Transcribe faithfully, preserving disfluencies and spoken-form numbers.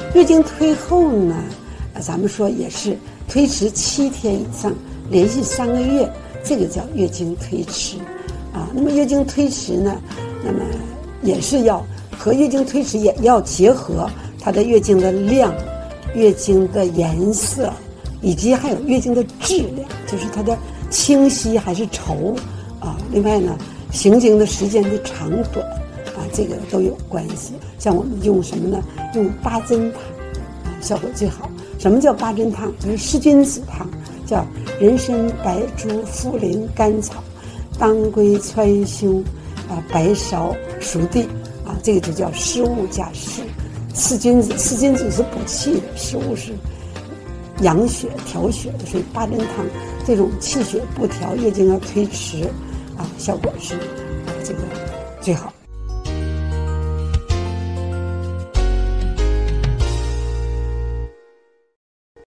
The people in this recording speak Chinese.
月经推后呢，啊，咱们说也是推迟七天以上，连续三个月，这个叫月经推迟，啊，那么月经推迟呢，那么也是要和月经推迟也要结合它的月经的量、月经的颜色，以及还有月经的质量，就是它的清晰还是稠啊。另外呢，行经的时间的长短啊，这个都有关系。像我们用什么呢？用八珍汤啊，效果最好。什么叫八珍汤？就是湿菌子汤，叫人参、白术、茯苓、甘草、当归、川芎啊、白芍、熟地啊，这个就叫湿物加湿。四君子，四君子是补气的，湿物是养血调血的，所以八珍汤这种气血不调、月经要推迟啊，效果是啊这个最好。